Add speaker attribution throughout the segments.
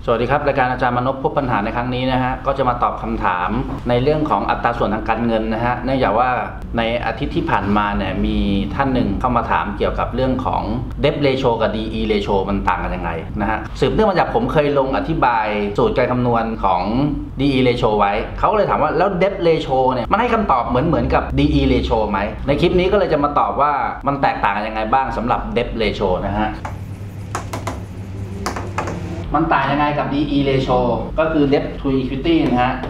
Speaker 1: วัสดีครับรายการอาจารย์มนพพบปัญหาในครั้งนี้นะฮะก็จะมาตอบคำถามในเรื่องของอัตราส่วนทางการเงินนะฮะเนื่องจากว่าในอาทิตย์ที่ผ่านมาเนี่ยมีท่านหนึ่งเข้ามาถามเกี่ยวกับเรื่องของ Debt Ratio กับ DE Ratio มันต่างกันยังไงนะฮะสืบเนื่องมาจากผมเคยลงอธิบายสูตรการคำนวณของ DE Ratio ไว้เขาก็เลยถามว่าแล้ว Debt Ratio เนี่ยมันให้คำตอบเหมือนกับ DE Ratio ไหมในคลิปนี้ก็เลยจะมาตอบว่ามันแตกต่างกันยังไงบ้างสำหรับ Debt Ratio นะฮะมันต่างยังไงกับ DE ratio ก็คือ debt to equity นะฮะ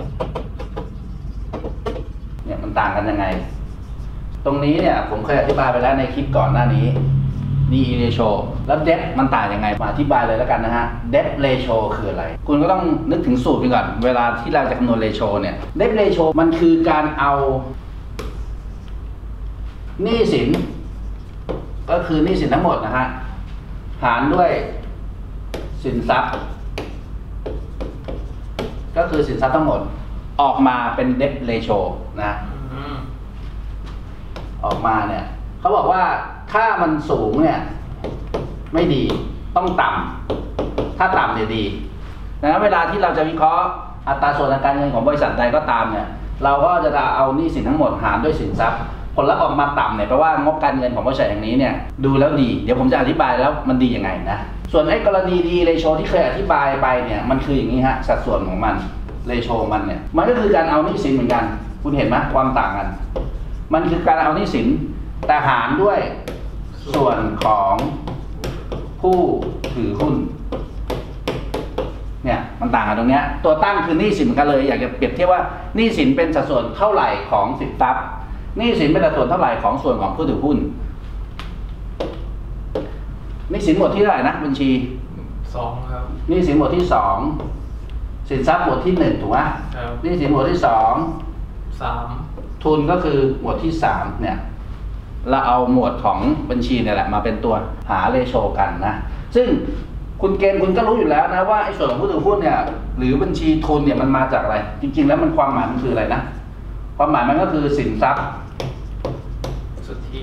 Speaker 1: เนี่ยมันต่างกันยังไงตรงนี้เนี่ยผมเคยอธิบายไปแล้วในคลิปก่อนหน้านี้ DE ratio แล้ว debt มันต่างยังไงมาอธิบายเลยแล้วกันนะฮะ debt ratio คืออะไรคุณก็ต้องนึกถึงสูตรไปก่อนเวลาที่เราจะคำนวณ ratio เนี่ย debt ratio มันคือการเอาหนี้สินก็คือหนี้สินทั้งหมดนะฮะหารด้วยสินทรัพย์ก็คือสินทรัพย์ทั้งหมดออกมาเป็น debt ratio นะออกมาเนี่ยเขาบอกว่าถ้ามันสูงเนี่ยไม่ดีต้องต่ำถ้าต่ำเนี่ยดีดังนั้นเวลาที่เราจะวิเคราะห์อัตราส่วนทางการเงินของบริษัทใดก็ตามเนี่ยเราก็จะเอาหนี้สินทั้งหมดหารด้วยสินทรัพย์ผลลัพธ์ออกมาต่ำเนี่ยแปลว่างบการเงินของบริษัทอย่างนี้เนี่ยดูแล้วดีเดี๋ยวผมจะอธิบายแล้วมันดียังไงนะส่วนไอ้กรณี DE ratio ที่เคยอธิบายไปเนี่ยมันคืออย่างนี้ฮะสัดส่วนของมัน ratio มันเนี่ยมันก็คือการเอาหนี้สินเหมือนกันคุณเห็นไหมความต่างกันมันคือการเอาหนี้สินแต่หารด้วยส่วนของผู้ถือหุ้นเนี่ยมันต่างกันตรงเนี้ยตัวตั้งคือหนี้สินเหมือนกันเลยอยากจะเปรียบเทียบว่าหนี้สินเป็นสัดส่วนเท่าไหร่ของสินทรัพย์หนี้สินเป็นสัดส่วนเท่าไหร่ของส่วนของผู้ถือหุ้นหนี้สินหมวดที่เท่าไหร่นะบัญชี
Speaker 2: 2ครับ
Speaker 1: หนี้สินหมวดที่2สินทรัพย์หมวดที่1ถูกไหมครับหนี้สินหมวดที่3ทุนก็คือหมวดที่3เนี่ยเราเอาหมวดของบัญชีเนี่ยแหละมาเป็นตัวหาเรโชกันนะซึ่งคุณเกณฑ์คุณก็รู้อยู่แล้วนะว่าไอ้ส่วนของผู้ถือหุ้นเนี่ยหรือบัญชีทุนเนี่ยมันมาจากอะไรจริงๆแล้วมันความหมายมันคืออะไรนะความหมายมันก็คือสินทรัพย์
Speaker 2: สุทธิ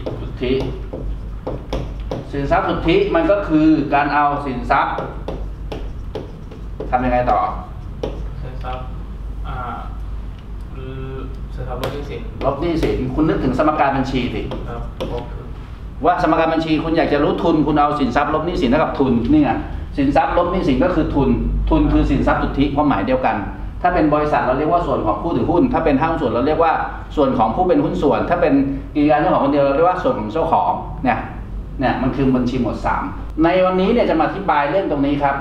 Speaker 1: สินทรัพย์สุทธิมันก็คือการเอาสินทรัพย์ทำยังไงต่อ
Speaker 2: สินทรัพย์สินทรัพย์ลบหนี้
Speaker 1: สินคุณนึกถึงสมการบัญชีสิ
Speaker 2: ครับ
Speaker 1: ว่าสมการบัญชีคุณอยากจะรู้ทุนคุณเอาสินทรัพย์ลบหนี้สินเท่ากับทุนนี่ไงสินทรัพย์ลบหนี้สินก็คือทุนคือสินทรัพย์สุทธิความหมายเดียวกันถ้าเป็นบริษัทเราเรียกว่าส่วนของผู้ถือหุ้นถ้าเป็นห้างหุ้นส่วนเราเรียกว่าส่วนของผู้เป็นหุ้นส่วนถ้าเป็นกิจการเจ้าของคนเดียวเราเรียกว่าส่วนของเจ้าของเนี่ยมันคือบัญชีหมวด3ในวันนี้เนี่ยจะมาอธิบายเรื่องตรงนี้ครับ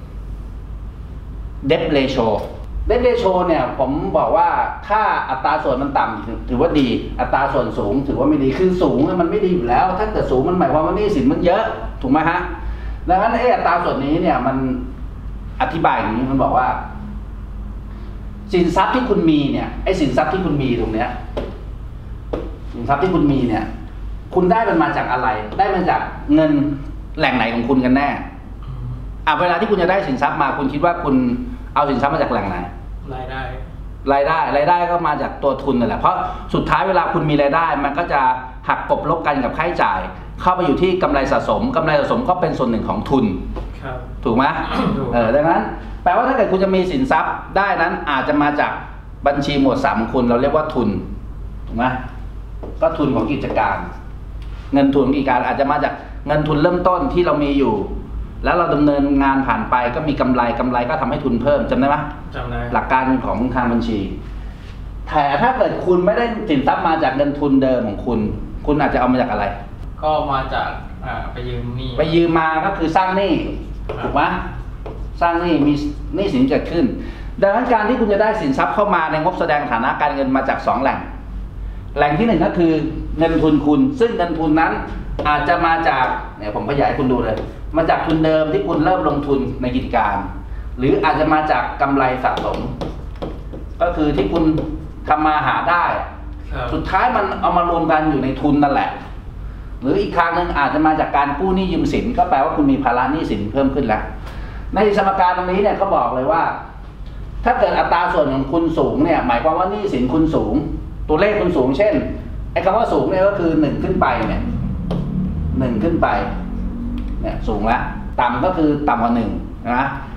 Speaker 1: debt ratio เนี่ยผมบอกว่าถ้าอัตราส่วนมันต่ำถือว่าดีอัตราส่วนสูงถือว่าไม่ดีคือสูงมันไม่ดีอยู่แล้วถ้าเกิดสูงมันหมายความว่าหนี้สินมันเยอะถูกไหมฮะดังนั้นอัตราส่วนนี้เนี่ยมันอธิบายอย่างนี้มันบอกว่าสินทรัพย์ที่คุณมีเนี่ยไอ้สินทรัพย์ที่คุณมีตรงเนี้ยสินทรัพย์ที่คุณมีเนี่ยคุณได้มันมาจากอะไรได้มาจากเงินแหล่งไหนของคุณกันแน่เวลาที่คุณจะได้สินทรัพย์มาคุณคิดว่าคุณเอาสินทรัพย์มาจากแหล่งไหน
Speaker 2: ราย
Speaker 1: ได้ก็มาจากตัวทุนนั่นแหละเพราะสุดท้ายเวลาคุณมีรายได้มันก็จะหักกบลบกันกับค่าใช้จ่ายเข้าไปอยู่ที่กำไรสะสมก็เป็นส่วนหนึ่งของทุนถูกไหมดังนั้นแปลว่าถ้าเกิดคุณจะมีสินทรัพย์ได้นั้นอาจจะมาจากบัญชีหมวด3ของคุณเราเรียกว่าทุนถูกไหมก็ทุนของกิจการเงินทุนของกิจการอาจจะมาจากเงินทุนเริ่มต้นที่เรามีอยู่แล้วเราดำเนินงานผ่านไปก็มีกำไรก็ทำให้ทุนเพิ่มจำได้ไหม
Speaker 2: จำได้
Speaker 1: หลักการของทางบัญชีแต่ถ้าเกิดคุณไม่ได้สินทรัพย์มาจากเงินทุนเดิมของคุณอาจจะเอามาจากอะไร
Speaker 2: ก็มาจากไปยืม
Speaker 1: มาก็คือสร้างหนี้ถูกไหมสร้างหนี้มีหนี้สินเกิดขึ้นดังนั้นการที่คุณจะได้สินทรัพย์เข้ามาในงบแสดงฐานะการเงินมาจาก2แหล่งที่1ก็คือเงินทุนคุณซึ่งเงินทุนนั้นอาจจะมาจากเนี่ยผมขยายคุณดูเลยมาจากทุนเดิมที่คุณเริ่มลงทุนในกิจการหรืออาจจะมาจากกำไรสะสมก็คือที่คุณทำมาหาได้สุดท้ายมันเอามารวมกันอยู่ในทุนนั่นแหละหรืออีกทางหนึ่งอาจจะมาจากการกู้หนี้ยืมสินก็แปลว่าคุณมีภาระหนี้สินเพิ่มขึ้นแล้วในสมการตรงนี้เนี่ยเขาบอกเลยว่าถ้าเกิดอัตราส่วนของคุณสูงเนี่ยหมายความว่าหนี้สินคุณสูงตัวเลขคุณสูงเช่นไอ้คำว่าสูงเนี่ยก็คือ1ขึ้นไปเนี่ย1ขึ้นไปเนี่ยสูงแล้วต่ำก็คือต่ำกว่า1นะ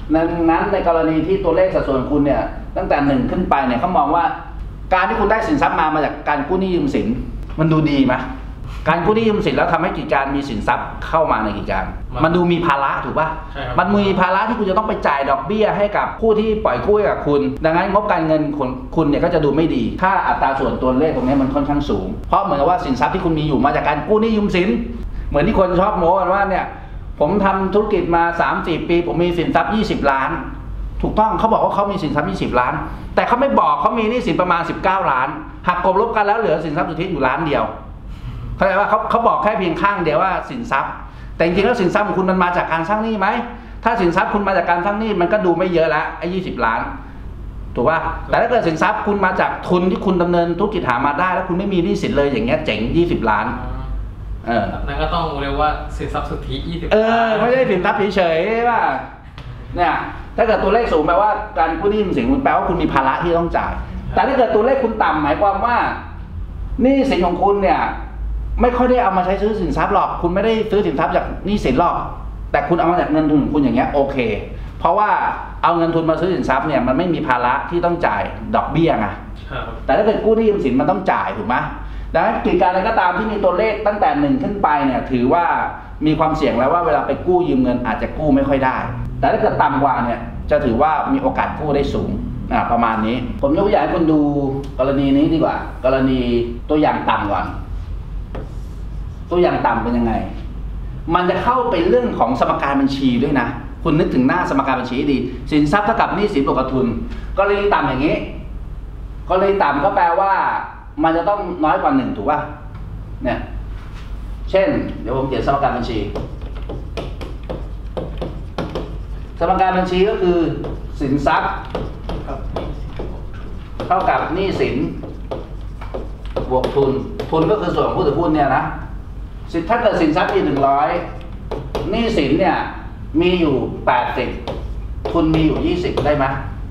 Speaker 1: ดังนั้นในกรณีที่ตัวเลขสัดส่วนคุณเนี่ยตั้งแต่1ขึ้นไปเนี่ยเขามองว่าการที่คุณได้สินทรัพย์มาจากการกู้หนี้ยืมสินมันดูดีไหมการกู้หนี้ยืมสินแล้วทำให้กิจการมีสินทรัพย์เข้ามาในกิจการมันดูมีภาระถูกป่ะมันมีภาระที่คุณจะต้องไปจ่ายดอกเบี้ยให้กับผู้ที่ปล่อยกู้ให้กับคุณดังนั้นงบการเงินคุณเนี่ยก็จะดูไม่ดีถ้าอัตราส่วนตัวเลขตรงนี้มันค่อนข้างสูงเพราะเหมือนกับว่าสินทรัพย์ที่คุณมีอยู่มาจากการกู้หนี้ยืมสินเหมือนที่คนชอบโม้กันว่าเนี่ยผมทำธุรกิจมา 3-4 ปีผมมีสินทรัพย์20 ล้านถูกต้องเขาบอกว่าเขามีสินทรัพย์20 ล้านแต่เขาไม่บอกเขามีหนี้สินประมาณ19 ล้านหักกลบลบกันแล้วเหลือสินทรัพย์สุทธิอยู่ล้านเดียวเข้าใจว่าเขาบอกแค่เพียงข้างเดียวว่าสินทรัพย์แต่จริงๆแล้วสินทรัพย์ของคุณมันมาจากการสร้างหนี้ไหมถ้าสินทรัพย์คุณมาจากการสร้างหนี้มันก็ดูไม่เยอะละไอ้20 ล้านถูกป่ะแต่ถ้าเกิดสินทรัพย์คุณมาจากทุนที่คุณดำเนินธุรกิจหามาได้แล้วคุณไม่มีหนี้สินเลยอย่างเงี้ยเจ๋ง20 ล้าน
Speaker 2: นั่นก็ต้องเรียกว่าสินทรัพย์สุทธิ20
Speaker 1: ไม่ใช่สินทรัพย์เฉยๆว่าเนี่ยถ้าเกิดตัวเลขสูงแปลว่าการกู้หนี้ยืมสินคุณแปลว่าคุณมีภาระที่ต้องจ่ายแต่ถ้าเกิดตัวเลขคุณต่ำหมายความว่าหนี้สินของคุณเนี่ยไม่ค่อยได้เอามาใช้ซื้อสินทรัพย์หรอกคุณไม่ได้ซื้อสินทรัพย์จากหนี้สินหรอกแต่คุณเอามาจากเงินทุนของคุณอย่างเงี้ยโอเคเพราะว่าเอาเงินทุนมาซื้อสินทรัพย์เนี่ยมันไม่มีภาระที่ต้องจ่ายดอกเบี้ยไงแต่ถ้าเกิดกู้หนี้ยืมสินมันต้องจ่ายถูกไหมดังนั้นกิจการอะไรก็ตามที่มีตัวเลขตั้งแต่1ขึ้นไปเนี่ยถือว่ามีความเสี่ยงแล้วว่าเวลาไปกู้ยืมเงินอาจจะกู้ไม่ค่อยได้แต่ถ้าเกิดต่ำกว่าเนี่ยจะถือว่ามีโอกาสกู้ได้สูงประมาณนี้ผมยกตัวอย่างให้คุณดูกรณีนี้ดีกว่ากรณีตัวอย่างต่ำก่อนตัวอย่างต่ำเป็นยังไงมันจะเข้าไปเรื่องของสมการบัญชีด้วยนะคุณนึกถึงหน้าสมการบัญชีดีสินทรัพย์เท่ากับหนี้สินบวกกับทุนกรณีต่ำอย่างนี้กรณีต่ำก็แปลว่ามันจะต้องน้อยกว่า1ถูกป่ะเนี่ยเช่นเดี๋ยวผมเขียนสมการบัญชีสมการบัญชีก็คือสินทรัพย์เท่ากับหนี้สินบวกทุนทุนก็คือส่วนของผู้ถือหุ้นเนี่ยนะถ้าเกิดสินทรัพย์มี100หนี้สินเนี่ยมีอยู่80ทุนมีอยู่20ได้ไหม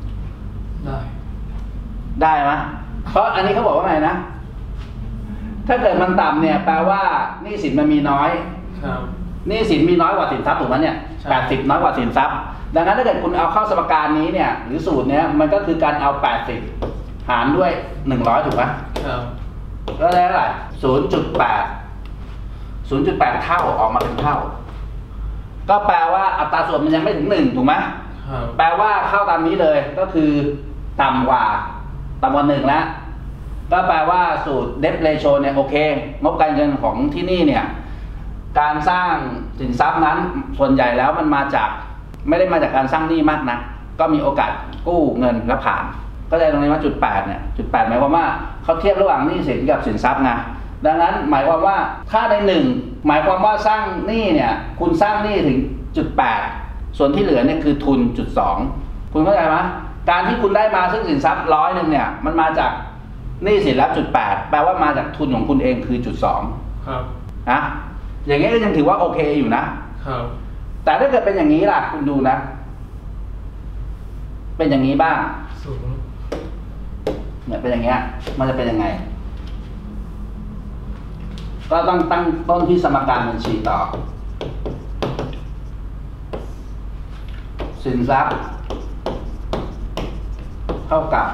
Speaker 1: ได้ไหมเพราะอันนี้เขาบอกว่าไงนะถ้าเกิดมันต่ำเนี่ยแปลว่าหนี้สินมันมีน้อยหนี้สินมีน้อยกว่าสินทรัพย์ถูกไหมเนี่ย80น้อยกว่าสินทรัพย์ดังนั้นถ้าเกิดคุณเอาเข้าสมการนี้เนี่ยหรือสูตรเนี้ยมันก็คือการเอา80หารด้วย100ถูกไหมก็ได้เท่าไหร่0.8 เท่าออกมาเป็นเท่าก็แปลว่าอัตราส่วนมันยังไม่ถึง1ถูกไหมแปลว่าเข้าตามนี้เลยก็คือต่ำกว่า1แล้วก็แปลว่าสูตร debt ratio เนี่ยโอเคงบการเงินของที่นี่เนี่ยการสร้างสินทรัพย์นั้นส่วนใหญ่แล้วมันมาจากไม่ได้มาจากการสร้างหนี้มากนะก็มีโอกาสกู้เงินและผ่านก็ได้ตรงนี้ว่า8เนี่ย8หมายความว่าเขาเทียบระหว่างหนี้สินกับสินทรัพย์ไงดังนั้นหมายความว่าถ้าใน1หมายความว่าสร้างหนี้เนี่ยคุณสร้างหนี้ถึง8ส่วนที่เหลือเนี่ยคือทุน2คุณเข้าใจไหมการที่คุณได้มาซึ่งสินทรัพย์100เนี่ยมันมาจากหนี้สินแล้ว8แปลว่ามาจากทุนของคุณเองคือ2ครับนะอย่างนี้ก็ยังถือว่าโอเคอยู่นะครับแต่ถ้าเกิดเป็นอย่างนี้ล่ะคุณดูนะเป็นอย่างนี้บ้างเนี่ยเป็นอย่างเงี้ยมันจะเป็นยังไงก็ต้องตั้งต้นที่สมการบัญชีต่อสินทรัพย์เท่ากับ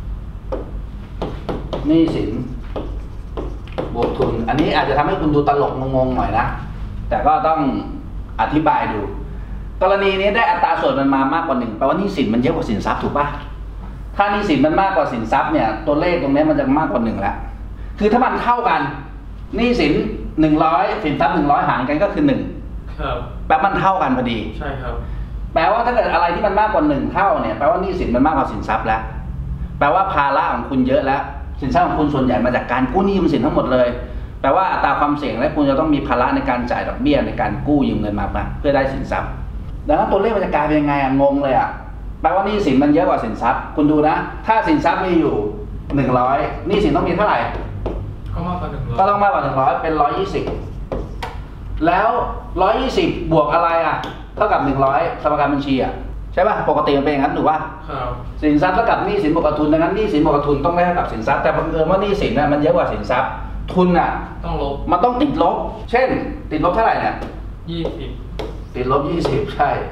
Speaker 1: หนี้สินบวกทุนอันนี้อาจจะทำให้คุณดูตลกงงๆหน่อยนะแต่ก็ต้องอธิบายดูกรณีนี้ได้อัตราส่วนมันมามากกว่า1แปลว่าหนี้สินมันเยอะกว่าสินทรัพย์ถูกป่ะถ้าหนี้สินมันมากกว่าสินทรัพย์เนี่ยตัวเลขตรงนี้มันจะมากกว่า1แล้วคือถ้ามันเท่ากันหนี้สิน100สินทรัพย์100หารกันก็คือ1ครับแปลมันเท่ากันพอดีใช่ครับแปลว่าถ้าเกิดอะไรที่มันมากกว่า1เท่าเนี่ยแปลว่าหนี้สินมันมากกว่าสินทรัพย์แล้วแปลว่าภาระของคุณเยอะแล้วสินทรัพย์ของคุณส่วนใหญ่มาจากการกู้หนี้ยืมสินทั้งหมดเลยแปลว่าอัตราความเสี่ยงและคุณจะต้องมีภาระในการจ่ายดอกเบี้ยในการกู้ยืมเงินมาเพื่อได้สินทรัพย์ดังนั้นตัวเลขมันจะกลายเป็นยังไงงงเลยแปลว่าหนี้สินมันเยอะกว่าสินทรัพย์คุณดูนะถ้าสินทรัพย์มีอยู่100หนี้สินต้องมีเท่าไหร่ก็มากกว่า100ก็ต้องมากกว่า100เป็น120แล้ว120บวกอะไรเท่ากับ100สมการบัญชีใช่ป่ะปกติมันเป็นอย่างนั้นถูกป่ะสินทรัพย์เท่ากับหนี้สินบวกกับทุนดังนั้นหนี้สินบวกกับทุนต้องได้เท่ากับสินทรัพย์แต่บังเอิญว่าหนี้สินมันเยอะกว่าสินทรัพย์ทุนต้องลบมันต้องติดลบเช่นติดลบเท่าไหร่เนี่ย20ติดลบ20ใช่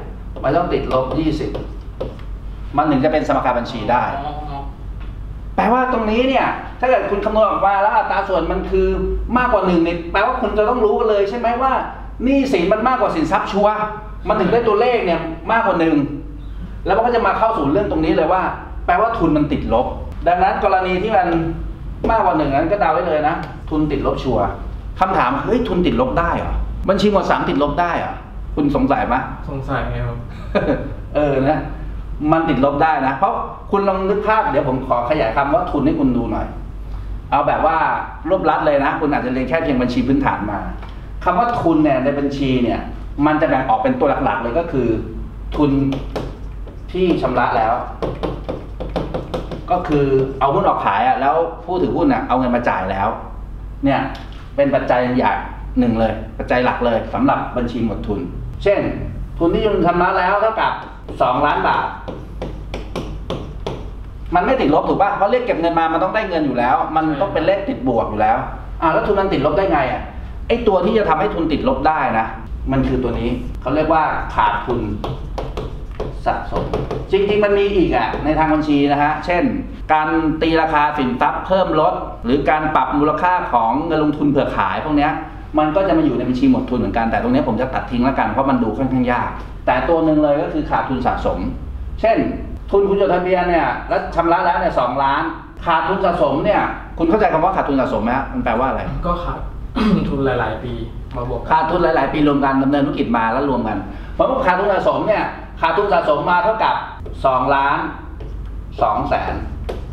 Speaker 1: มันต้องติดลบ20มันถึงจะเป็นสมการบัญชีได้แปลว่าตรงนี้เนี่ยถ้าเกิดคุณคำนวณออกมาแล้วอัตราส่วนมันคือมากกว่า1เนี่ยแปลว่าคุณจะต้องรู้กันเลยใช่ไหมว่าหนี้สินมันมากกว่าสินทรัพย์ชัวร์มันถึงได้ตัวเลขเนี่ยมากกว่า1แล้วมันก็จะมาเข้าสู่เรื่องตรงนี้เลยว่าแปลว่าทุนมันติดลบดังนั้นกรณีที่มันมากกว่า1นั้นก็เดาไว้เลยนะทุนติดลบชัวร์คำถามเฮ้ยทุนติดลบได้เหรอบัญชีหมวด3ติดลบได้เหรอคุณสงสัยไหม
Speaker 2: สงสัยครับ
Speaker 1: นะมันติดลบได้นะเพราะคุณลองนึกภาพเดี๋ยวผมขอขยายคำว่าทุนให้คุณดูหน่อยเอาแบบว่ารวบรัดเลยนะคุณอาจจะเรียนแค่เพียงบัญชีพื้นฐานมาคำว่าทุนเนี่ยในบัญชีเนี่ยมันจะแบ่งออกเป็นตัวหลักๆเลยก็คือทุนที่ชำระแล้วก็คือเอาหุ้นออกขายแล้วผู้ถือหุ้นเอาเงินมาจ่ายแล้วเนี่ยเป็นปัจจัยอย่างหนึ่งเลยปัจจัยหลักเลยสำหรับบัญชีหมวดทุนเช่นทุนที่ชำระแล้วเท่ากับ2 ล้านบาทมันไม่ติดลบถูกป่ะเพราะเลขเก็บเงินมามันต้องได้เงินอยู่แล้วมันต้องเป็นเลขติดบวกอยู่แล้วแล้วทุนมันติดลบได้ไงไอ้ตัวที่จะทำให้ทุนติดลบได้นะมันคือตัวนี้เขาเรียกว่าขาดทุนสะสมจริงๆมันมีอีกในทางบัญชีนะฮะเช่นการตีราคาสินทรัพย์เพิ่มลดหรือการปรับมูลค่าของเงินลงทุนเผื่อขายพวกนี้มันก็จะมาอยู่ในบัญชีหมวดทุนเหมือนกันแต่ตรงนี้ผมจะตัดทิ้งแล้วกันเพราะมันดูค่อนข้างยากแต่ตัวหนึ่งเลยก็คือขาดทุนสะสมเช่นทุนคุณจดทะเบียนเนี่ยแล้วชำระแล้วเนี่ย2 ล้านขาดทุนสะสมเนี่ยคุณเข้าใจคำว่าขาดทุนสะสมไหมมันแปลว่าอะไรก็
Speaker 2: ขาด ทุนหลายๆปีมาบวก
Speaker 1: ขาดทุนหลายๆปีรวมกันดำเนินธุรกิจมาแล้วรวมกันเพราะว่าขาดทุนสะสมเนี่ยขาดทุนสะสมมาเท่ากับ2 ล้าน2 แสน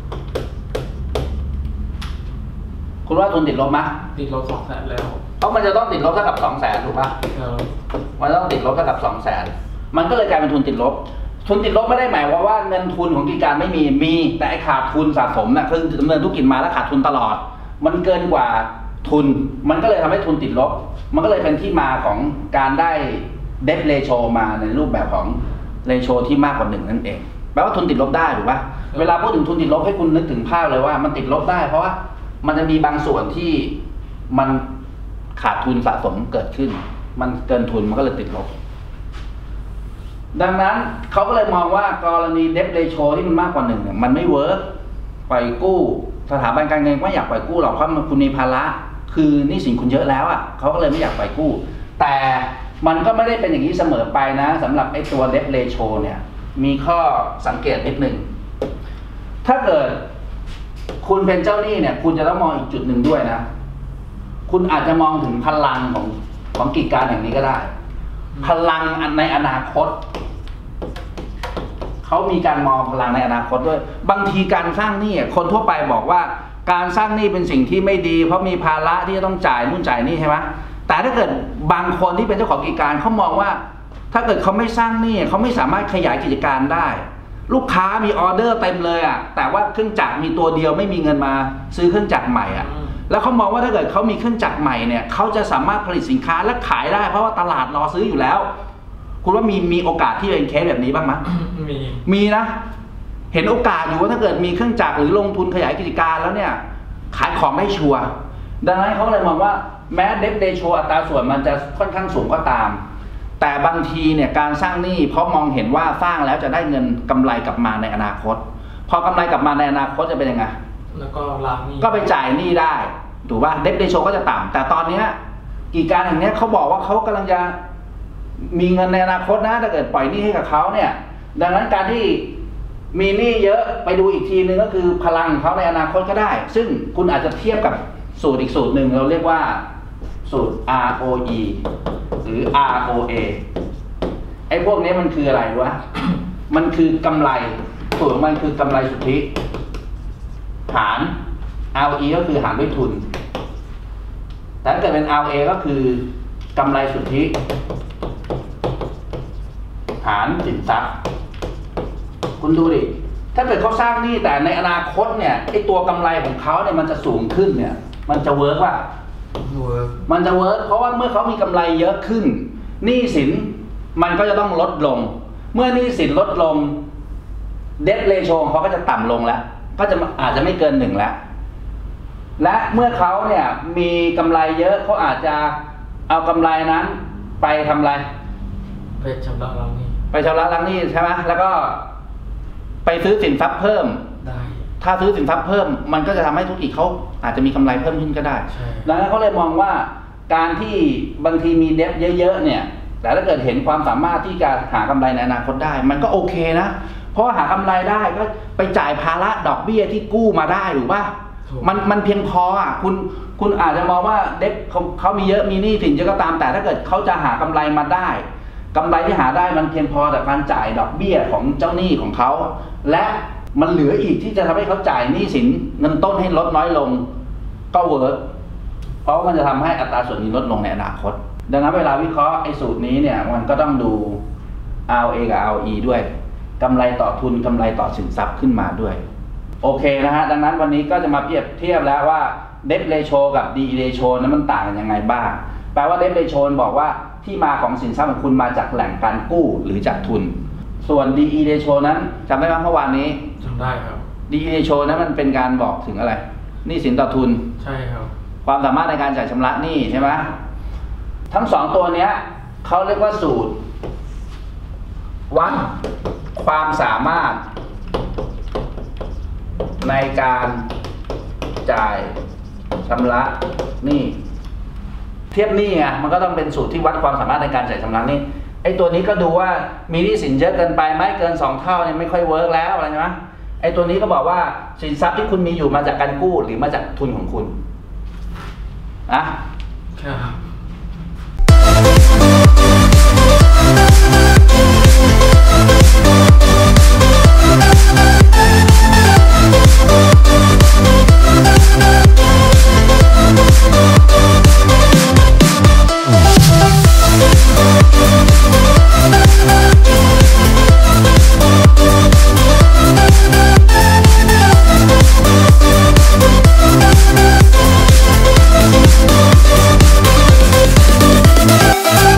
Speaker 1: คุณว่าทุนติดลบไหม
Speaker 2: ติดลบ2 แสนแล้ว
Speaker 1: เพราะมันจะต้องติดลบเท่ากับ2 แสนถูกปะมันต้องติดลบเท่ากับ2 แสนมันก็เลยกลายเป็นทุนติดลบทุนติดลบไม่ได้หมายว่าเงินทุนของกิจการไม่มีแต่ขาดทุนสะสมคือดำเนินธุรกิจมาแล้วขาดทุนตลอดมันเกินกว่าทุนมันก็เลยทำให้ทุนติดลบมันก็เลยเป็นที่มาของการได้เดบเรโชมาในรูปแบบของเรโชที่มากกว่า1นั่นเองแปลว่าทุนติดลบได้ถูกปะเวลาพูดถึงทุนติดลบให้คุณนึกถึงภาพเลยว่ามันติดลบได้เพราะว่ามันจะมีบางส่วนที่มันขาดทุนสะสมเกิดขึ้นมันเกินทุนมันก็เลยติดลบดังนั้นเขาก็เลยมองว่ากรณีเดบเรโชที่มันมากกว่า1เนี่ยมันไม่เวิร์กปล่อยกู้สถาบันการเงินไม่อยากปล่อยกู้หรอกเพราะคุณมีภาระคือหนี้สินคุณเยอะแล้วเขาก็เลยไม่อยากปล่อยกู้แต่มันก็ไม่ได้เป็นอย่างนี้เสมอไปนะสำหรับไอ้ตัวเดบเรโชเนี่ยมีข้อสังเกตนิดหนึ่งถ้าเกิดคุณเป็นเจ้าหนี้เนี่ยคุณจะต้องมองอีกจุดหนึ่งด้วยนะคุณอาจจะมองถึงพลังของกิจการอย่างนี้ก็ได้พลังในอนาคตเขามีการมองพลังในอนาคตด้วยบางทีการสร้างหนี้คนทั่วไปบอกว่าการสร้างหนี้เป็นสิ่งที่ไม่ดีเพราะมีภาระที่จะต้องจ่ายนู่นจ่ายนี่ใช่ไหมแต่ถ้าเกิดบางคนที่เป็นเจ้าของกิจการเขามองว่าถ้าเกิดเขาไม่สร้างหนี้เขาไม่สามารถขยายกิจการได้ลูกค้ามีออเดอร์เต็มเลยแต่ว่าเครื่องจักรมีตัวเดียวไม่มีเงินมาซื้อเครื่องจักรใหม่แล้วเขามองว่าถ้าเกิดเขามีเครื่องจักรใหม่เนี่ยเขาจะสามารถผลิตสินค้าและขายได้เพราะว่าตลาดรอซื้ออยู่แล้วคุณว่ามีโอกาสที่เป็นเคสแบบนี้บ้างไหมมีนะเห็นโอกาสอยู่ว่าถ้าเกิดมีเครื่องจักรหรือลงทุนขยายกิจการแล้วเนี่ยขายของได้ชัวร์ดังนั้นเขาเลยมองว่าแม้เดบเรโชอัตราส่วนมันจะค่อนข้างสูงก็ตามแต่บางทีเนี่ยการสร้างหนี้เพราะมองเห็นว่าสร้างแล้วจะได้เงินกำไรกลับมาในอนาคตพอกำไรกลับมาในอนาคตจะเป็นยังไง
Speaker 2: แล้วก็ล้างหนี้
Speaker 1: ก็ไปจ่ายหนี้ได้ถูกป่ะเดบเรโชก็จะต่ำแต่ตอนนี้กิจการอย่างนี้เขาบอกว่าเขากำลังจะมีเงินในอนาคตนะถ้าเกิดปล่อยหนี้ให้กับเขาเนี่ยดังนั้นการที่มีหนี้เยอะไปดูอีกทีนึงก็คือพลังของเขาในอนาคตก็ได้ซึ่งคุณอาจจะเทียบกับสูตรอีกสูตรหนึ่งเราเรียกว่าสูตร ROE หรือ ROA ไอ้พวกนี้มันคืออะไรวะ มันคือกำไรสูตรมันคือกำไรสุทธิหาร ROE ก็คือหารด้วยทุนแต่ถ้าเกิดเป็น ROA ก็คือกำไรสุทธิหารสินทรัพย์คุณดูดิถ้าเกิดเขาสร้างหนี้แต่ในอนาคตเนี่ยไอ้ตัวกำไรของเขาเนี่ยมันจะสูงขึ้นเนี่ยมันจะเวิร์กป่ะมันจะเวิร์กเพราะว่าเมื่อเขามีกำไรเยอะขึ้นหนี้สินมันก็จะต้องลดลงเมื่อหนี้สินลดลงเดบเรโชเขาก็จะต่ำลงแล้วก็จะอาจจะไม่เกิน1แล้วและเมื่อเขาเนี่ยมีกำไรเยอะเขาอาจจะเอากำไรนั้นไปทำอะไร
Speaker 2: ไปชำระล้างหนี้
Speaker 1: ไปชำระล้างหนี้ใช่ไหมแล้วก็ไปซื้อสินทรัพย์เพิ่ม
Speaker 2: ได้
Speaker 1: ถ้าซื้อสินทรัพย์เพิ่มมันก็จะทำให้ธุรกิจเขาอาจจะมีกำไรเพิ่มขึ้นก็ได้ดังนั้นเขาเลยมองว่าการที่บางทีมีเดฟเยอะๆเนี่ยแต่ถ้าเกิดเห็นความสามารถที่จะหากำไรในอนาคตได้มันก็โอเคนะเพราะหากำไรได้ก็ไปจ่ายภาระดอกเบี้ยที่กู้มาได้หรือว่ามันเพียงพออ่ะคุณอาจจะมองว่าเด็กเขามีเยอะมีหนี้สินเยอะก็ตามแต่ถ้าเกิดเขาจะหากำไรมาได้กำไรที่หาได้มันเพียงพอแต่การจ่ายดอกเบี้ยของเจ้าหนี้ของเขาและมันเหลืออีกที่จะทำให้เขาจ่ายหนี้สินเงินต้นให้ลดน้อยลงก็เวิร์กเพราะมันจะทำให้อัตราส่วนนี้ลดลงในอนาคตดังนั้นเวลาวิเคราะห์ไอ้สูตรนี้เนี่ยมันก็ต้องดู ROA กับ ROE ด้วยกำไรต่อทุนกำไรต่อสินทรัพย์ขึ้นมาด้วยโอเคนะฮะดังนั้นวันนี้ก็จะมาเปรียบเทียบแล้วว่า Debt Ratio กับ DE Ratio นั้นมันต่างกันยังไงบ้างแปลว่า Debt Ratio บอกว่าที่มาของสินทรัพย์ของคุณมาจากแหล่งการกู้หรือจากทุนส่วน DE Ratio นั้นจำได้ไหมเมื่อวานนี้
Speaker 2: จำได้ครับ
Speaker 1: DE Ratio นั้นมันเป็นการบอกถึงอะไรหนี้สินต่อทุน
Speaker 2: ใช่ครับ
Speaker 1: ความสามารถในการจ่ายชำระหนี้ใช่ไหมทั้งสองตัวเนี้ยเขาเรียกว่าสูตรวัดความสามารถในการจ่ายชำระหนี้เทียบหนี้ไงมันก็ต้องเป็นสูตรที่วัดความสามารถในการจ่ายชำระหนี้ไอ้ตัวนี้ก็ดูว่ามีหนี้สินเยอะเกินไปไหมเกิน2เท่าเนี่ยไม่ค่อยเวิร์กแล้วอะไรใช่ไหมไอ้ตัวนี้ก็บอกว่าสินทรัพย์ที่คุณมีอยู่มาจากการกู้หรือมาจากทุนของคุณอะ
Speaker 2: ครับ